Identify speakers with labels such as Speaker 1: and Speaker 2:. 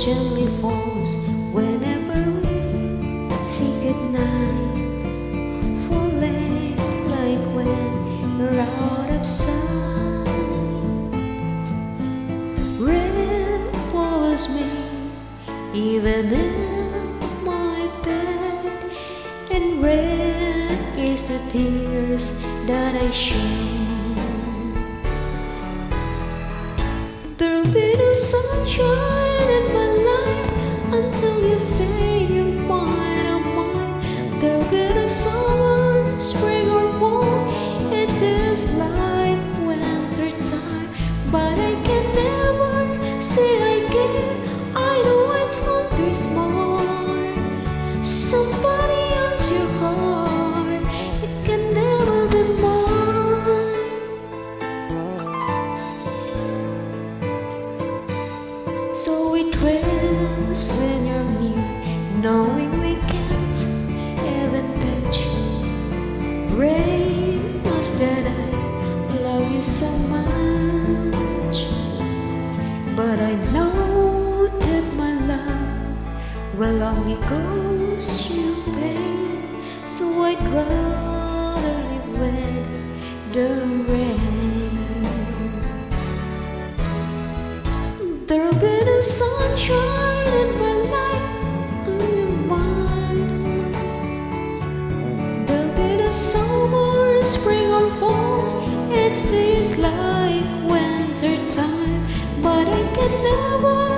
Speaker 1: gently falls whenever we say goodnight, falling like when you're out of sight. Rain follows me even in my bed, and rain is the tears that I shed. There'll be no sunshine in my life until you say you're mine, I'm mine. There'll be no summer, spring or fall. It's this life winter time, but I can never say again. I know I told you smart. Somebody else your heart, it can never be mine. So we trance when you're near, knowing we can't even touch you. Rain knows that I love you so much, but I know that my love will only cause you pain. So I'd rather live with the rain. There'll be no sunshine in my life, in mine. There'll be no summer, spring or fall. It seems like winter time, but I can never